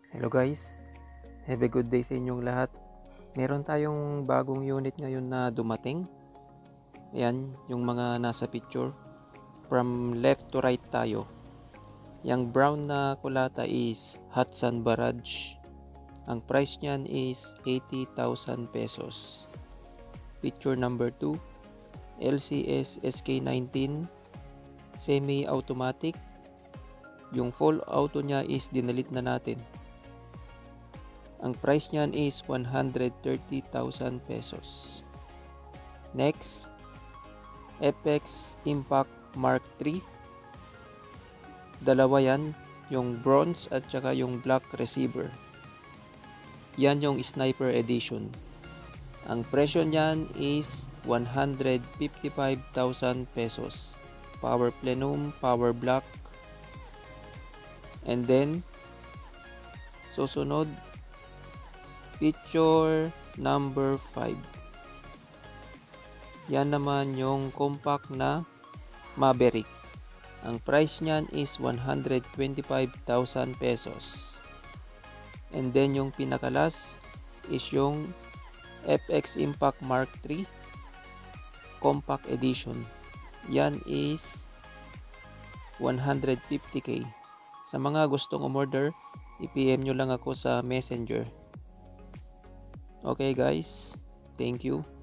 Hello guys, have a good day sa inyong lahat. Meron tayong bagong unit ngayon na dumating. Ayan, yung mga nasa picture. From left to right tayo. Yung brown na kulata is Hudson Barrage. Ang price niyan is 80,000 pesos. Picture number 2, LCS SK19 semi-automatic. Yung full auto niya is dinalit na natin. Ang price niyan is 130,000 pesos. Next, Apex Impact Mark III. Dalawa yan, yung bronze at saka yung black receiver. Yan yung sniper edition. Ang presyo niyan is 155,000 pesos. Power plenum, power black. And then, susunod, picture number 5. Yan naman yung compact na Maverick. Ang price niyan is 125,000 pesos. And then yung pinakalas is yung FX Impact Mark III Compact Edition. Yan is 150k. Sa mga gustong umorder, i-PM nyo lang ako sa Messenger. Okay guys, thank you.